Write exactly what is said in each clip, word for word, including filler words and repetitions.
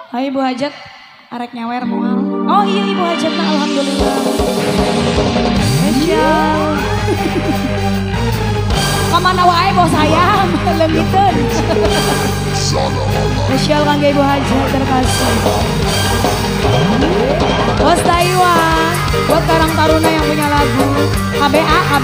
Hai Ibu Hajat, arek nyawer moal. Oh iya Ibu Hajat, nah, alhamdulillah. Spesial. Kamana wae bos sayang, lengiteun. Spesial kangge Ibu Hajat terkasih. Bos Taiwan, buat Karang Taruna yang punya lagu K B A, K B.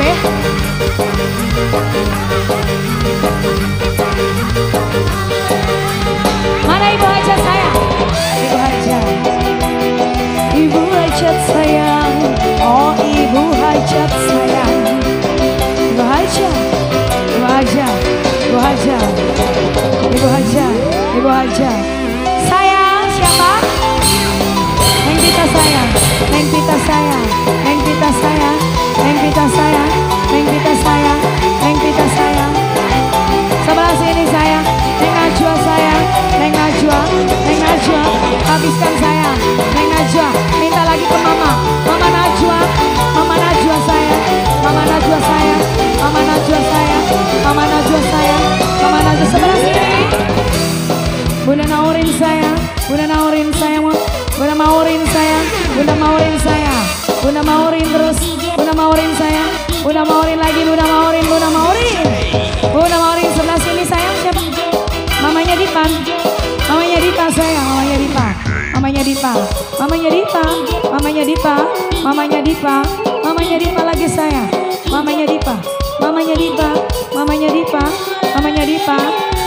Mana Ibu Hajat sayang? Ibu Hajat, Ibu Hajat sayang. Oh Ibu Hajat sayang. Ibu Hajat, Ibu Hajat, Ibu Hajat, Ibu Hajat, Ibu Hajat. Sayang siapa? Neng Pita sayang, Neng Pita sayang, Neng Pita sayang, Neng Pita sayang, Neng Pita sayang, Neng Pita sayang. Sebelah sini sayang, Neng Najwa sayang, Neng Najwa, Neng Najwa, habiskan sayang, Neng Najwa, minta lagi ke Mama, Mama Najwa, Mama Najwa sayang, Mama Najwa sayang, Mama Najwa sayang, Mama Najwa sayang, Mama Najwa sebelah sini. Bunda Naurin sayang, Bunda Naurin sayang, Bunda Maurin sayang, Bunda Maurin sayang, Bunda Maurin terus, Bunda Maurin sayang, Bunda Maurin lagi, Bunda Maurin, Bunda Maurin, Bunda Maurin sebelah sini sayang siapa? Mamanya Dipa, mamanya Dipa sayang, mamanya Dipa, mamanya Dipa, mamanya Dipa, mamanya Dipa, mamanya Dipa, mamanya Dipa lagi sayang, mamanya Dipa, mamanya Dipa, mamanya Dipa, mamanya Dipa.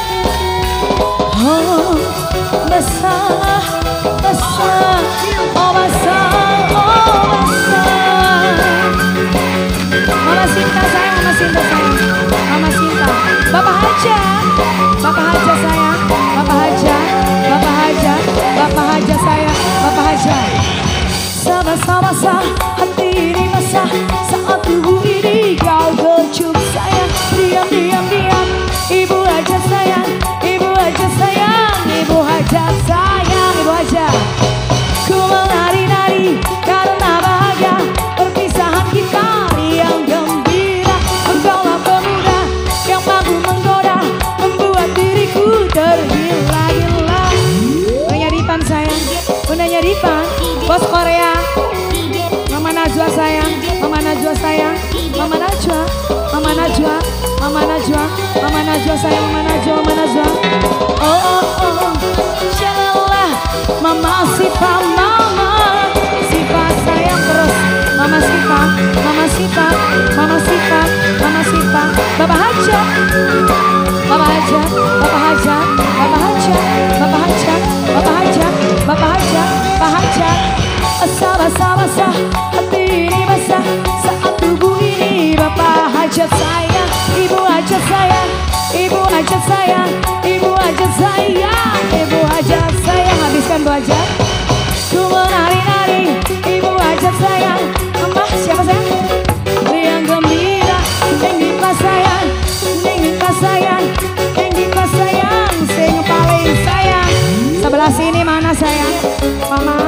Oh besar, besar, oh besar, oh besar. Mama Sinta sayang, Mama Sinta sayang, Mama Sinta. Bapak Haja, Bapak Haja sayang, Bapak Haja, Bapak Haja, Bapak Haja sayang, Bapak Haja. Sama-sama sah, hati ini basah saat tubuh ini kau kecup sayang. Diam, diam, diam, Ibu Haja sayang, Ibu Haja sayang, Ibu Haja sayang, Ibu Haja. Ku menari-nari karena bahagia perpisahan kita yang gembira. Engkaulah pemuda yang mampu menggoda, membuat diriku tergila-gila. Bundanya Dipan sayang, Bundanya Dipan, bos Korea. Mama Najwa sayang, Mama Najwa sayang, Mama Najwa, Mama Najwa, Mama Najwa, Mama Najwa sayang, Mama Najwa, Mama Najwa. Oh oh oh, janganlah Mama Sipa, Mama Sipa sayang terus, Mama Sipa, Mama Sipa, Mama Sipa, Mama Sipa. Bapak Haja, Bapak Haja, Bapak Haja, Bapak Haja, Bapak Haja, Bapak Haja, Bapak Haja, Pak Haja. Basah-basah-basah, hati ini basah saat tubuh ini Bapak Hajat sayang, Ibu Hajat sayang, Ibu Hajat sayang, Ibu Hajat sayang, Ibu Hajat sayang. Habiskan Bu Hajat. Ku menari-nari, Ibu Hajat sayang. Mama siapa sayang? Riang gembira, Neng Dipa sayang, Neng Dipa sayang, Neng Dipa sayang, sing paling sayang. Sebelah sini mana sayang? Mama.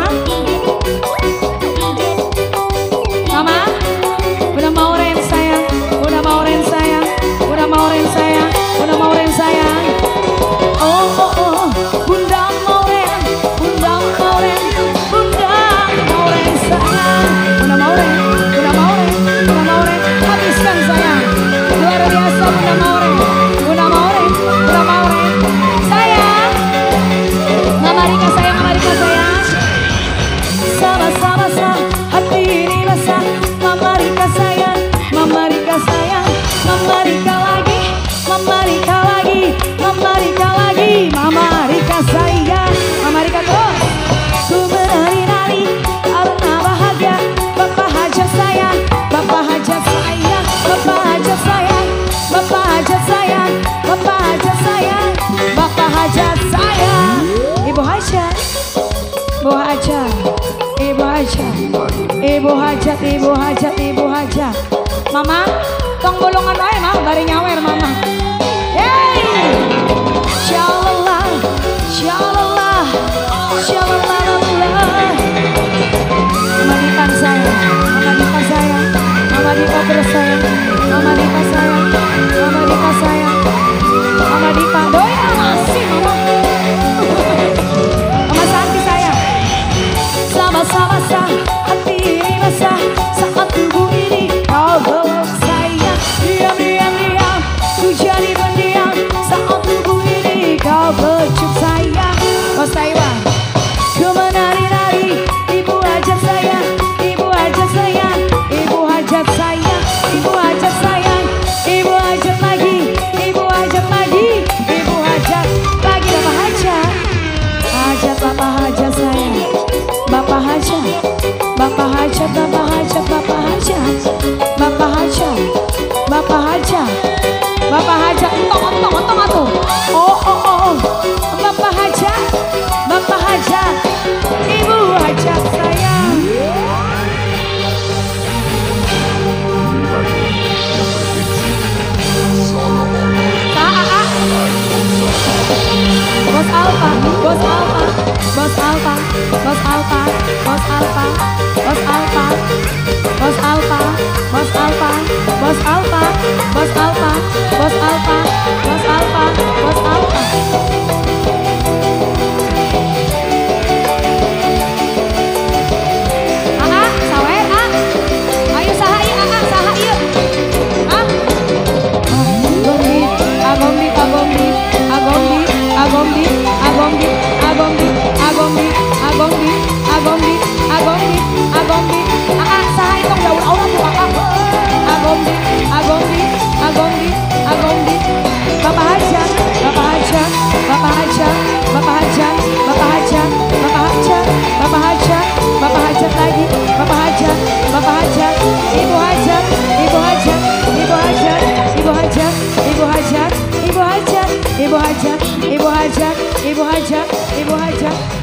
Mama, udah mau ren sayang, udah mau ren sayang, udah mau ren sayang, udah mau ren sayang. Oh oh oh, Bunda mau ren, Bunda mau ren, Bunda mau ren sayang, udah mau ren, udah mau ren, udah mau ren. Habiskan sayang, luar biasa Bunda mau ren, Bunda mau ren, udah mau ren. Sayang, Mama Rika sayang, Mama Rika sayang. Sama-sama sah, hati ini basah. Mama Rika sayang, Mama Rika sayang, Mama Rika lagi, Mama Rika lagi, Mama Rika lagi, Mama Rika sayang, Mama Rika terus. Ku menari-nari karena bahagia Bapak Hajat sayang, Bapak Hajat sayang, Bapak Hajat sayang, Bapak Hajat sayang, Bapak Hajat sayang, Bapak Hajat sayang. Ibu Hajat, Ibu Hajat, Ibu Hajat, Ibu Hajat, Ibu Hajat, Ibu Hajat. Mama, tong bolongan wae mah bari nyawer Mama. Yeay! Shalala, shalala, shalala. Mama Dipa sayang, Mama Dipa sayang, Mama Dipa terus sayang, Mama Dipa sayang, Mama Dipa sayang, Mama Dipa doya masih Mama. Mama Haja, Bapak Haja, entong, entong, entong atuh. Oh, oh, oh, Bapak Haja, Bapak Haja, Ibu Haja sayang. Bos Alfa, Bos Alfa, Bos Alfa, Bos Alfa, Bos Alfa, Bos Alfa, Bos Alfa, Bos Alfa, Bos Alfa, Bos Alfa, Bos Alfa, Bos Alfa, Bos Alfa. Ah, sawer ah. Ayo saha ieu, ah, saha ieu. Ah. Gombi, agombi, agombi, agombi, agombi, agombi, agombi, agombi, agombi, agombi, agombi, agombi. Ah, saha itu daun aura tuh kakak. Agombi, agombi, agombi, agombi. Bapak Haja, Bapak Haja, Bapak Haja, Bapak Haja, Bapak Haja, Bapak Haja, Bapak Haja, Bapak Haja lagi, Bapak Haja, Bapak Haja, Ibu Haja, Ibu Haja, Ibu Haja, Ibu Haja, Ibu Haja, Ibu Haja, Ibu Haja, Ibu Haja, Ibu Haja, Ibu Haja.